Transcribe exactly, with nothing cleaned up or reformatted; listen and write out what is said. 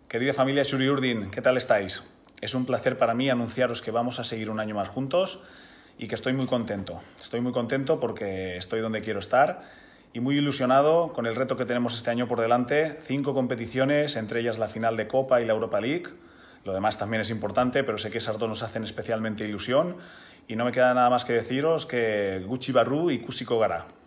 Querida familia Txuri Urdin, ¿qué tal estáis? Es un placer para mí anunciaros que vamos a seguir un año más juntos y que estoy muy contento. Estoy muy contento porque estoy donde quiero estar y muy ilusionado con el reto que tenemos este año por delante. Cinco competiciones, entre ellas la final de Copa y la Europa League. Lo demás también es importante, pero sé que esas dos nos hacen especialmente ilusión. Y no me queda nada más que deciros que Gutxi barru ikusiko gara.